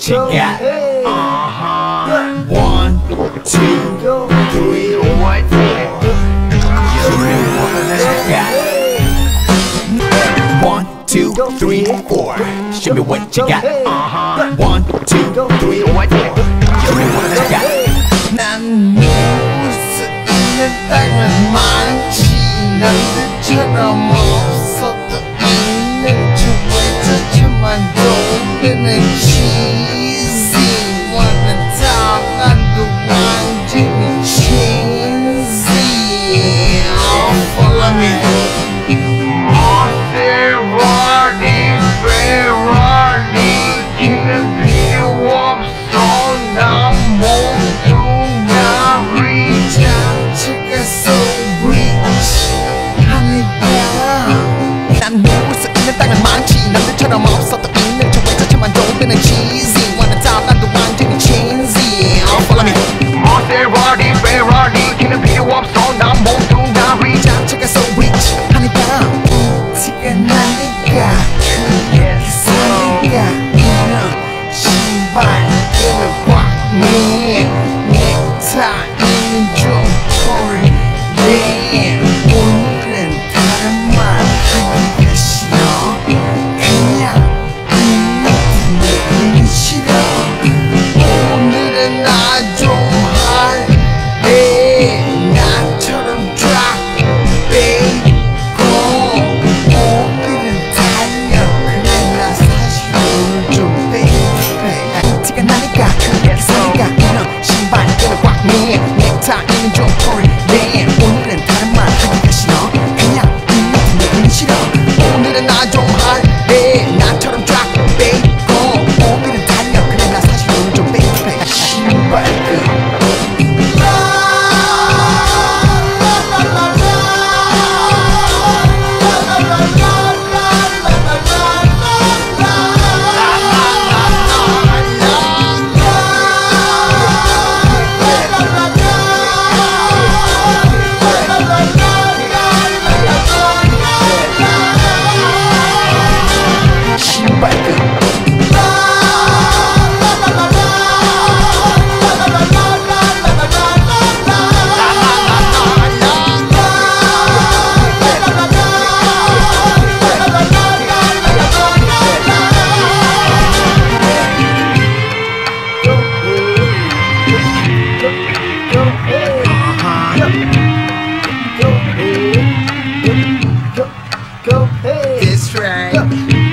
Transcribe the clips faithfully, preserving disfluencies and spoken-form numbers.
what you got? Uh-huh. One, two, three, what? Show me what you got. One, two, three, four. Show me what you got. Uh-huh. One, two, three, what? Show me what you got. 난 누울 수 있는 땅은 많지 남들처럼 없어도 있는 척 외쳤지만 너는 cheesy 원한 당한도 완전히 cheesy oh, follow me Ferrari, Ferrari 기는 필요 없어 난 모두 나 reach 자체가 so rich 하니까 난 누울 수 있는 땅은 많지 남들처럼 없어도 있는 척 외쳤지만 너는 cheesy 원한 달라도 완전히 cheesy oh, follow me Ferrari, Ferrari 기는 필요 없어 난 모두 나 reach 자체가 so rich 하니까 티가 나니까 그게 사니까 이런 신발끈을 꽉매 넥타이는 좀 털 yeah 오늘은 다른 말 하기가 싫어 그냥 내기는 싫어 오늘은 나 좀 할래 나처럼 drop baby 오늘은 달려 그래 나 사실 오늘 좀 baby 티가 나니까 그게 사니까 이런 신발끈을 꽉매 넥타이는 좀 털래 오늘은 다른 말 하기가 싫어 그냥 이 내기는 싫어 오늘은 나 좀 할래 나처럼 drop baby 오늘은 달려 그래 나 사실 오늘 좀 baby 신발끈 That's right. Go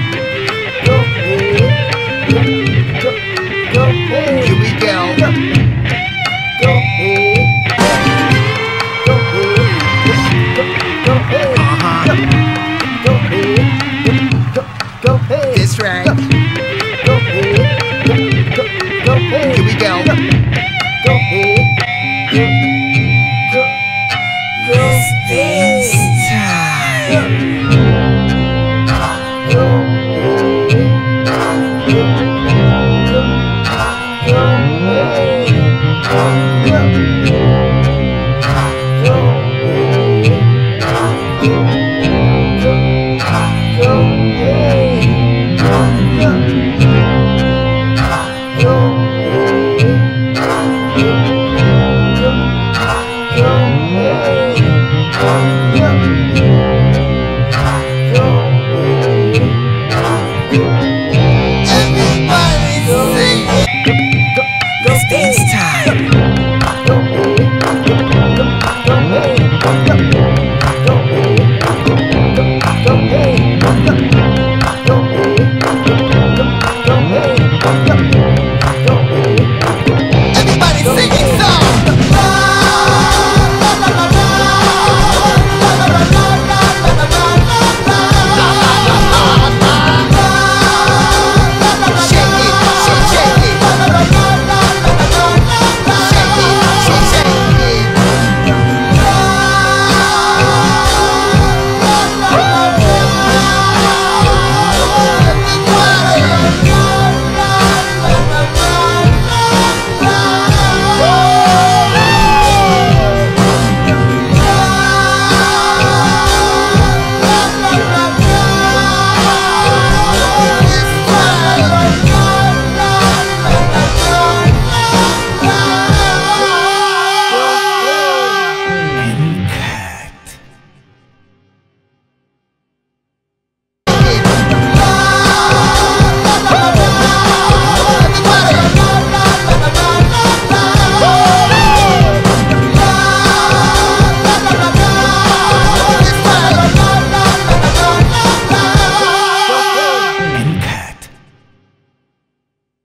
ahead. Go, go ahead. Here we go. Go ahead. Go ahead. Go ahead. Uh-huh. Go ahead. Go, go ahead. That's right. Go ahead. Go, go ahead. Here we go. Go ahead. Go, go, go. It's dance time. Go, go, go, go, go, go.